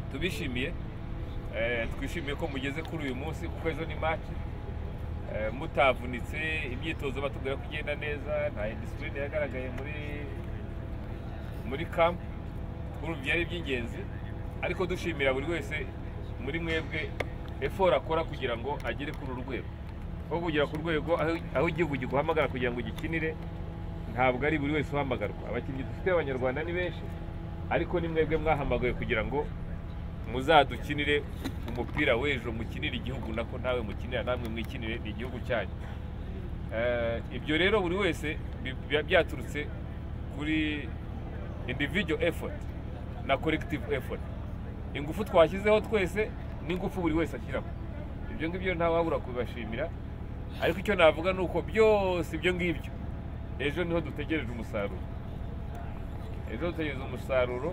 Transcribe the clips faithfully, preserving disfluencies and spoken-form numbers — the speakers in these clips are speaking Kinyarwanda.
tubishimiye twishimiye ko mugeze kuri uyu munsi kuko ejo ni match mutavunitse imyitozo batubwira ko igenda neza nta discipline yagaragaye muri muri camp urumva byari by'ingenzi ariko dushimira buri wese muri mwebwe effort akora kugira ngo agere kuri urwego aho kugera ku rwego aho igihugu giguhamagara kugira ngo gikinire ntabwo ari buri wese uhamagarwa abakinnyi dufite abanyarwanda ni benshi ariko ni mwebwe mwahamagaye kugira ngo muzadukinire umupira w'ejo mukinire igihugu nako ntawe mukinira namwe mwikinire ni igihugu cyanyu. Ibyo rero buri wese byaturutse kuri individual effort na collective effort. Ingufu twashyizeho twese n'ingufu buri wese ashyiraho. Ibyo ngibyo nta wabura kubashimira ariko icyo navuga nuko byose ibyo ngibyo ejo niho dutegereje umusaruro. Ejo dutegereje umusaruro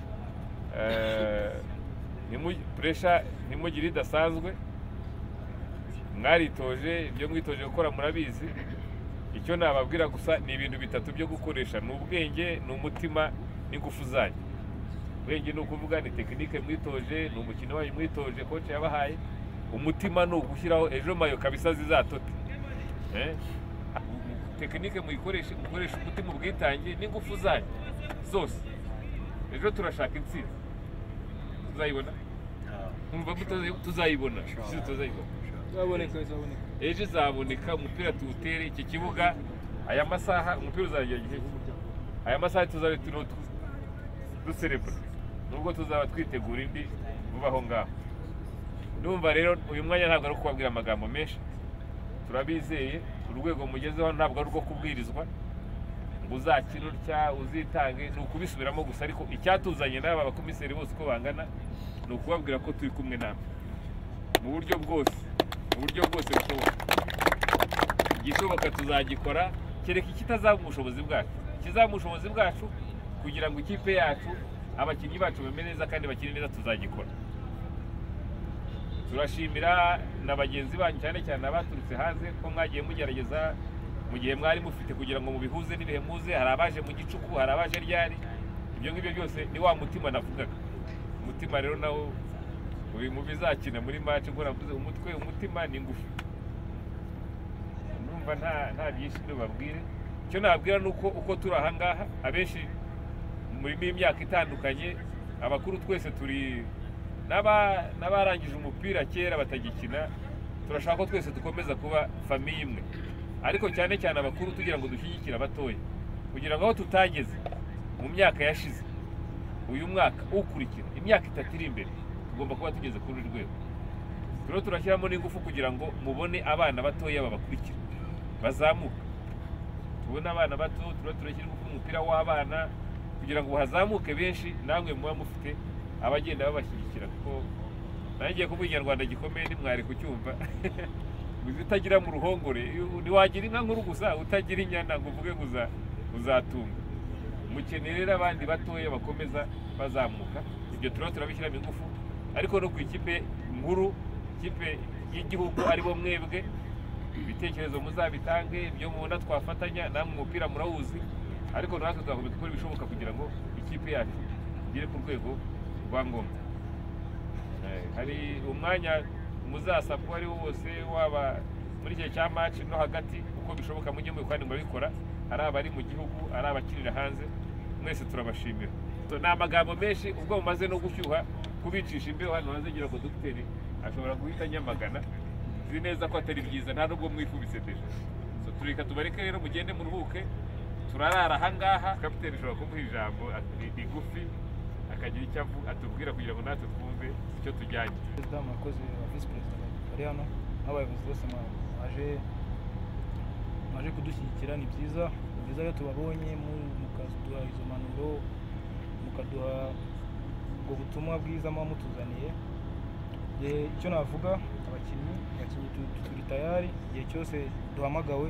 pressure nimugire idasanzwe mwaritoje ibyo mwitoje gukora murabizi icyo nababwira gusa ni ibintu bitatu byo gukoresha ni ubwenge ni umutima n'ingufu zanyu. Ubwenge ni ukuvuga ni tekinike mwitoje ni umukino wanyu mwitoje coach yabahaye. Umutima ni ugushyiraho ejo mayo kabisa zizatote eh tekinike muyikoreshe mukoresha umutima ubwitange n'ingufu zanyu zose. Ejo turashaka intsinzi tuzayibona umva tuzayibona tuzayibona zaboneka zaboneka ejo zaboneka umupira tuwutere iki kibuga aya masaha umupira uzagira gihe aya masaha tuzabe tuno duserebra nubwo tuzaba twitegura indi vubaho ngaho. Ndumva rero uyu mwanya ntabwo ari kubabwira amagambo menshi turabizeye urwego mugezeho ntabwo ari urwo kubwirizwa ngo uzakina utya uzitange ni ukubisubiramo gusa ariko icyatuzanye n'aba bakomiseri bose uko bangana ni ukubabwira ko turi kumwe namwe mu buryo bwose mu buryo bwose bushoboka. Igishoboka tuzagikora kereka ikitazaba ubushobozi bwacu kizaba ubushobozi bwacu kugira ngo ikipe yacu abakinnyi bacu bameze neza kandi bakine neza tuzagikora. Turashimira na bagenzi banyu cyane cyane abaturutse hanze ko mwagiye mugerageza mu gihe mwari mufite kugira ngo mubihuze n'ibihe muze. Hari abaje mu gicuku hari abaje ryari ibyo ngibyo byose ni wa mutima navugaga. Umutima rero nawo uri mu bizakina muri match ngo navuze umutwe umutima ni ngufu. Numva nta nta byinshi babwire icyo nabwira nuko uko turi aha ngaha abenshi muri imyaka itandukanye abakuru twese turi naba nabarangije umupira kera batagikina turashaka ko twese dukomeza kuba famille imwe ariko cyane cyane abakuru tugira ngo dushyigikira abatoya kugira ngo aho tutageze mu myaka yashize uyu mwaka ukurikira imyaka itatu iri imbere tugomba kuba tugeze kuri rwego. Rero turashyiramo n'ingufu kugira ngo mubone abana batoya babakurikira bazamuka tubone abana bato turo turashyira ingufu mu mupira w'abana kugira ngo hazamuke benshi namwe muba mufite abagenda babashyigikira kuko nagiye kuvuga inyarwanda gikomeye ni mwari kucyumva utagira mu ruhongore ntiwagira inka nkuru gusa utagira inyana ngo uvuge ngo uzatunga. Mukeneye rero abandi batoya bakomeza bazamuka ibyo turaba turabishyiramo ingufu ariko no ku ikipe nkuru ikipe y'igihugu aribo mwebwe ibitekerezo muzabitange ibyo mubona twafatanya namwe umupira murawuzi ariko natwe tuzakomeza gukora ibishoboka kugira ngo ikipe yacu igere ku rwego rwa ngombwa. Hari umwanya muzasabwa ari wose waba muri gihe cya match no hagati uko bishoboka mujye mu kandi murabikora ari abari mu gihugu ari abakinira hanze mwese turabashimira. Ni amagambo menshi ubwo mumaze no gushyuha kubicisha imbeho hano hazagira ngo dogiteri ashobora guhita nyamagana ziri neza ko atari byiza nta nubwo mwifubise deje. So tureka tubareke rero mugende muruhuke turarara aha ngaha kapiteni ashobora kumuha ijambo igufi akagira icyo atubwira kugira ngo natwe twumve icyo tujyanye. Perezida mwakoze wa vice perezida bari hano n'abayobozi bose mwaje mwaje kudushyigikira ni byiza ni byiza rero tubabonye mukaduha izo manuro mukaduha ubwo butumwa bwiza muba mutuzaniye. Icyo navuga abakinnyi abakinnyi turi tayari igihe cyose duhamagawe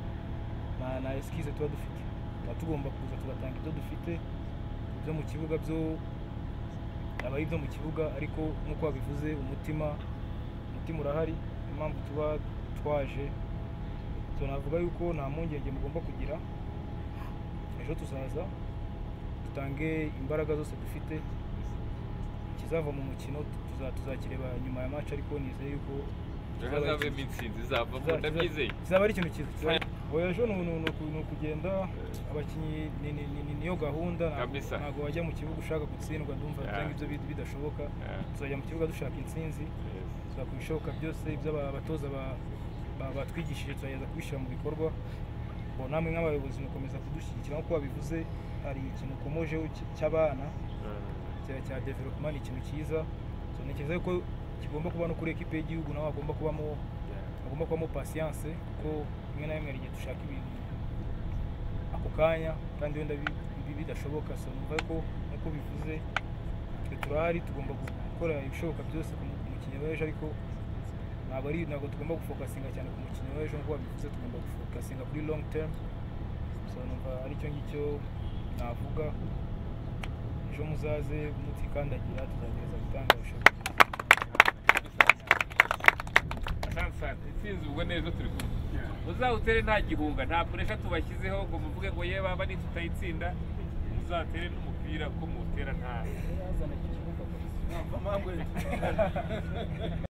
na eskize tuba dufite tuba tugomba kuza tugatanga ibyo dufite byo mu kibuga byo abayi byo mu kibuga ariko nk'uko babivuze umutima umutima urahari impamvu tuba twaje tunavuga yuko nta mpungenge mugomba kugira ejo tuzaza dutange imbaraga zose dufite ikizava mu mukino tuzakireba nyuma ya match ariko nizeye yuko hazabe imitsinzi izava mu ndabyizeye kizaba ari ikintu cyiza oya ejo ni ukugenda abakinnyi niyo gahunda ntabwo wajya mu kibuga ushaka gutsindwa ndumva ibyo ngibyo bidashoboka tuzajya mu kibuga dushaka intsinzi tuzakora ibishoboka byose ibyo abatoza batwigishije tuzageza kubishyira mu bikorwa namwe nk'abayobozi mukomeza kudushyigikira nk'uko babivuze hari ikintu ukomojeho cy'abana cya development ni ikintu cyiza ntekereza ko kigomba kuba no kuri ekipe y'igihugu naho hagomba kubamo hagomba kubamo patience kuko rimwe na rimwe hari igihe dushaka ibintu ako kanya kandi wenda bidashoboka so numva ko nk'uko bivuze twe turahari tugomba gukora ibishoboka byose ku mukinnyi w'ejo ariko ntabwo ari ntabwo tugomba gufokasinga cyane ku mukinnyi w'ejo nk'uko babivuze tugomba gufokasinga kuri long term so numva aricyo ngicyo navuga ejo muzaze mutikandagira tuzagereza gutanga ibishoboka intsinzi ubwo neza turi kumwe muzahutere nta gihunga nta puresha tubashyizeho ngo muvuge ngo ye baba nitutayitsinda muzatere n'umupira ko muwutera nta